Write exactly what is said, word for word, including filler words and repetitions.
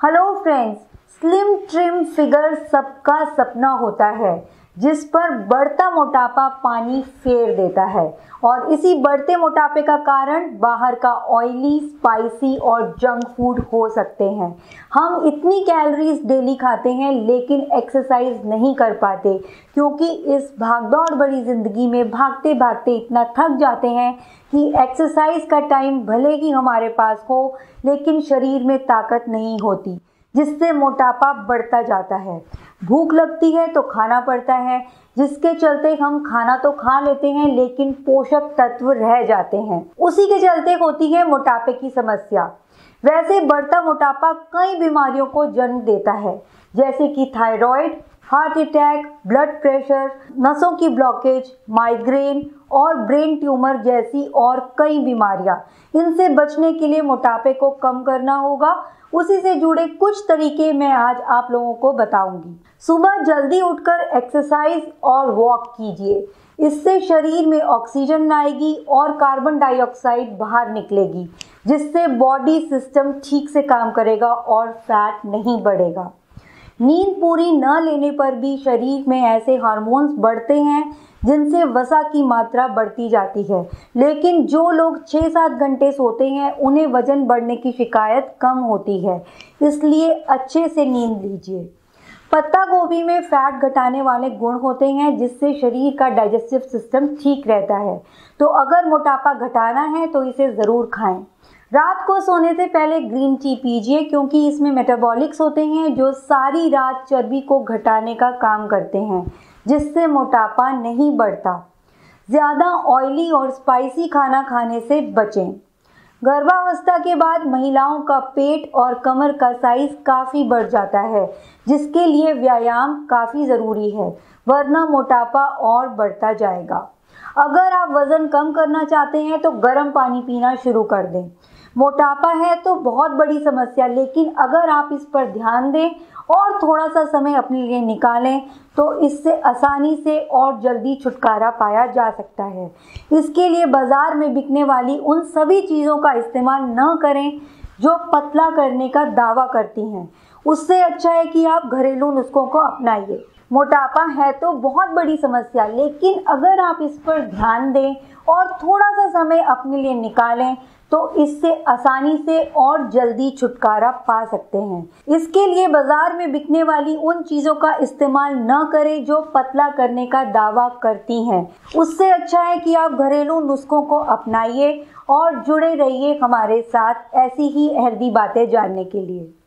Hello friends, slim trim figure सबका सपना होता है जिस पर बढ़ता मोटापा पानी फेर देता है। और इसी बढ़ते मोटापे का कारण बाहर का ऑयली, स्पाइसी और जंक फूड हो सकते हैं। हम इतनी कैलोरीज डेली खाते हैं लेकिन एक्सरसाइज नहीं कर पाते क्योंकि इस भागदौड़ भरी जिंदगी में भागते भागते इतना थक जाते हैं कि एक्सरसाइज का टाइम भले ही हमारे पास हो लेकिन शरीर में ताकत नहीं होती, जिससे मोटापा बढ़ता जाता है। भूख लगती है तो खाना पड़ता है, जिसके चलते हम खाना तो खा लेते हैं लेकिन पोषक तत्व रह जाते हैं। उसी के चलते होती है मोटापे की समस्या। वैसे बढ़ता मोटापा कई बीमारियों को जन्म देता है, जैसे कि thyroid, heart attack, blood pressure, नसों की ब्लॉकेज, माइग्रेन और ब्रेन ट्यूमर जैसी और कई बीमारियां। इनसे बचने के लिए मोटापे को कम करना होगा। उसी से जुड़े कुछ तरीके मैं आज आप लोगों को बताऊंगी। सुबह जल्दी उठकर एक्सरसाइज और वॉक कीजिए। इससे शरीर में ऑक्सीजन आएगी और कार्बन डाइऑक्साइड बाहर निकलेगी, जिससे बॉडी सिस्टम ठीक से काम करेगा और फैट नहीं बढ़ेगा। नींद पूरी न लेने पर भी शरीर में ऐसे हार्मोन्स बढ़ते हैं जिनसे वसा की मात्रा बढ़ती जाती है, लेकिन जो लोग छः सात घंटे सोते हैं उन्हें वजन बढ़ने की शिकायत कम होती है। इसलिए अच्छे से नींद लीजिए। पत्ता गोभी में फैट घटाने वाले गुण होते हैं, जिससे शरीर का डाइजेस्टिव सिस्टम ठीक रहता है। तो अगर मोटापा घटाना है तो इसे ज़रूर खाएं। रात को सोने से पहले ग्रीन टी पीजिए क्योंकि इसमें मेटाबॉलिक्स होते हैं जो सारी रात चर्बी को घटाने का काम करते हैं, जिससे मोटापा नहीं बढ़ता। ज़्यादा ऑयली और स्पाइसी खाना खाने से बचें। गर्भावस्था के बाद महिलाओं का पेट और कमर का साइज काफ़ी बढ़ जाता है, जिसके लिए व्यायाम काफ़ी ज़रूरी है, वरना मोटापा और बढ़ता जाएगा। अगर आप वज़न कम करना चाहते हैं तो गर्म पानी पीना शुरू कर दें। मोटापा है तो बहुत बड़ी समस्या, लेकिन अगर आप इस पर ध्यान दें और थोड़ा सा समय अपने लिए निकालें तो इससे आसानी से और जल्दी छुटकारा पाया जा सकता है। इसके लिए बाज़ार में बिकने वाली उन सभी चीज़ों का इस्तेमाल न करें जो पतला करने का दावा करती हैं। उससे अच्छा है कि आप घरेलू नुस्खों को अपनाइए। मोटापा है तो बहुत बड़ी समस्या, लेकिन अगर आप इस पर ध्यान दें और थोड़ा सा समय अपने लिए निकालें तो इससे आसानी से और जल्दी छुटकारा पा सकते हैं। इसके लिए बाजार में बिकने वाली उन चीज़ों का इस्तेमाल न करें जो पतला करने का दावा करती हैं। उससे अच्छा है कि आप घरेलू नुस्खों को अपनाइए और जुड़े रहिए हमारे साथ ऐसी ही हेल्दी बातें जानने के लिए।